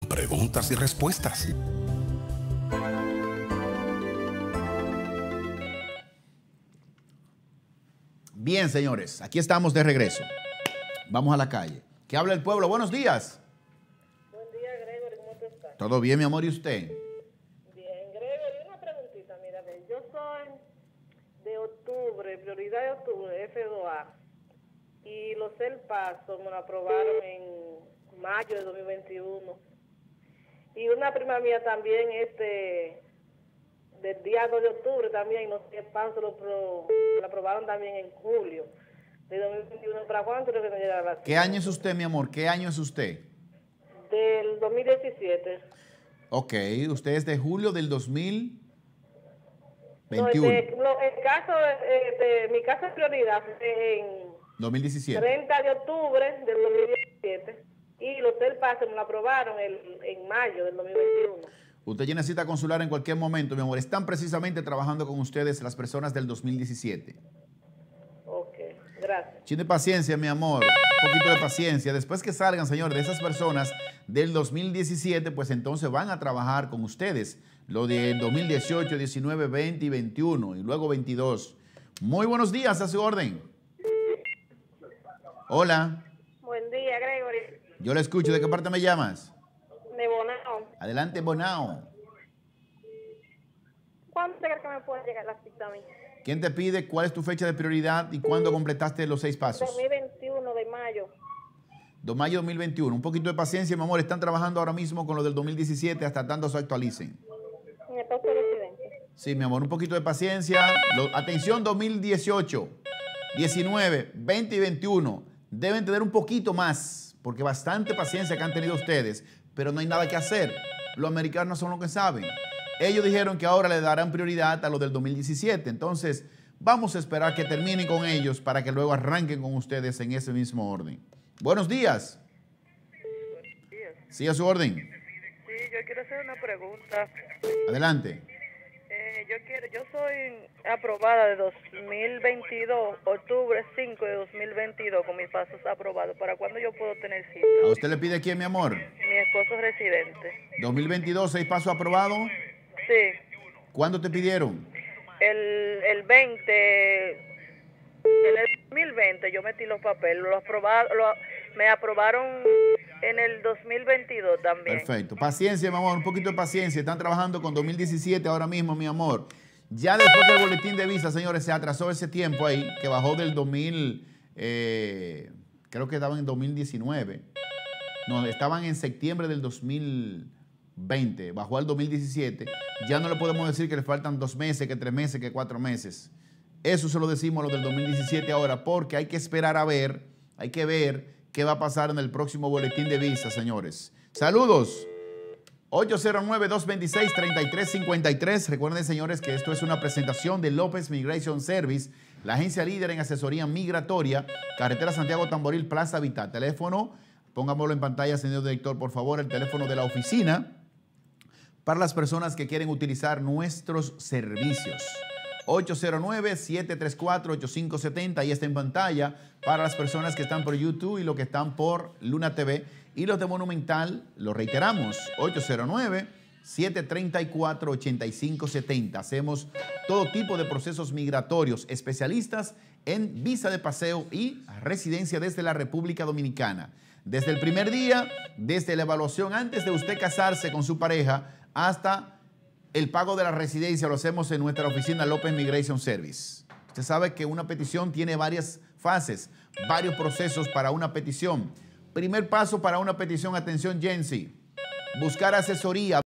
Preguntas y respuestas. Bien, señores, aquí estamos de regreso. Vamos a la calle. ¿Qué habla el pueblo? Buenos días. Buen día, Gregory, ¿cómo te estás? ¿Todo bien, mi amor? ¿Y usted? Bien, Gregory, una preguntita, mira, ve, yo soy de octubre, prioridad de octubre, F2A, y los El Paso me lo aprobaron en mayo de 2021. Y una prima mía también, del día 2 de octubre también, y los El Paso lo aprobaron también en julio de 2021. ¿Para cuándo creo que me llega la cita? ¿Qué año es usted, mi amor? ¿Qué año es usted? Del 2017. Ok, usted es de julio del 2021. El caso mi caso de prioridad fue en 2017. 30 de octubre del 2017 y los del pase me lo aprobaron en mayo del 2021. Usted tiene cita consular en cualquier momento, mi amor. Están precisamente trabajando con ustedes las personas del 2017. Ok, gracias. Chin de paciencia, mi amor. Un poquito de paciencia. Después que salgan, señor, de esas personas del 2017, pues entonces van a trabajar con ustedes. Lo del 2018, 19, 20 y 21. Y luego 22. Muy buenos días, a su orden. Hola. Buen día, Gregory. Yo le escucho. ¿De qué parte me llamas? De Bonao. Adelante, Bonao. ¿Cuándo crees que me puede llegar la cita a mí? ¿Quién te pide cuál es tu fecha de prioridad y cuándo completaste los 6 pasos? 2021 de mayo. 2 de mayo de 2021. Un poquito de paciencia, mi amor. Están trabajando ahora mismo con lo del 2017 hasta tanto se actualicen. Mi esposo es residente. Sí, mi amor, un poquito de paciencia. Atención, 2018, 19, 20 y 21. Deben tener un poquito más, porque bastante paciencia que han tenido ustedes, pero no hay nada que hacer. Los americanos son los que saben. Ellos dijeron que ahora le darán prioridad a lo del 2017. Entonces, vamos a esperar que terminen con ellos para que luego arranquen con ustedes en ese mismo orden. Buenos días. Buenos días. Sí, a su orden. Sí, yo quiero hacer una pregunta. Adelante. Yo soy aprobada de 2022, octubre 5 de 2022, con mis pasos aprobados. ¿Para cuándo yo puedo tener cita? ¿A usted le pide quién, mi amor? Mi esposo es residente. 2022, 6 pasos aprobados. Sí, ¿Cuándo te pidieron? el 20, en el 2020 yo metí los papeles, me aprobaron en el 2022 también. Perfecto. Paciencia, mi amor, un poquito de paciencia. Están trabajando con 2017 ahora mismo, mi amor. Ya después que el boletín de visa, señores, se atrasó ese tiempo ahí, que bajó del 2000, creo que estaban en 2019. No, estaban en septiembre del 2020, bajó al 2017. Ya no le podemos decir que le faltan 2 meses, que 3 meses, que 4 meses. Eso se lo decimos a los del 2017 ahora, porque hay que esperar a ver, hay que ver qué va a pasar en el próximo boletín de visa, señores. Saludos. 809-226-3353. Recuerden, señores, que esto es una presentación de López Migration Service, la agencia líder en asesoría migratoria, carretera Santiago Tamboril, Plaza Habitat. Teléfono, pongámoslo en pantalla, señor director, por favor, el teléfono de la oficina para las personas que quieren utilizar nuestros servicios. 809-734-8570. Ahí está en pantalla para las personas que están por YouTube y los que están por Luna TV. Y los de Monumental, lo reiteramos, 809-734-8570. Hacemos todo tipo de procesos migratorios, especialistas en visa de paseo y residencia desde la República Dominicana. Desde el primer día, desde la evaluación antes de usted casarse con su pareja, hasta el pago de la residencia lo hacemos en nuestra oficina López Migration Service. Usted sabe que una petición tiene varias fases, varios procesos para una petición. Primer paso para una petición, atención Jensi, buscar asesoría.